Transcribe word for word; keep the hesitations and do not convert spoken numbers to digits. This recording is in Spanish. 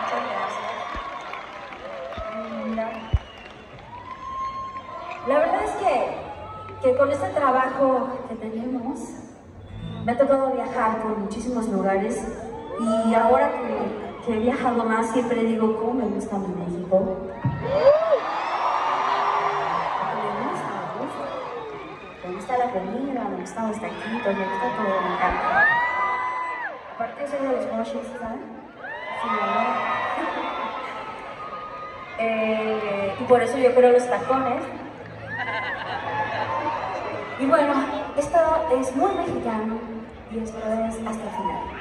Muchas gracias. Mira. La verdad es que, que con este trabajo que tenemos, me ha tocado viajar por muchísimos lugares y ahora que, que he viajado más, siempre digo, ¿cómo me gusta mi México? Me gusta la comida, me gustan los taquitos, me gusta todo, me encanta. Aparte soy de los mochis, ¿sabes? Sí, ¿verdad? eh, y por eso yo creo los tacones. Y bueno, esto es muy mexicano y esto es hasta el final.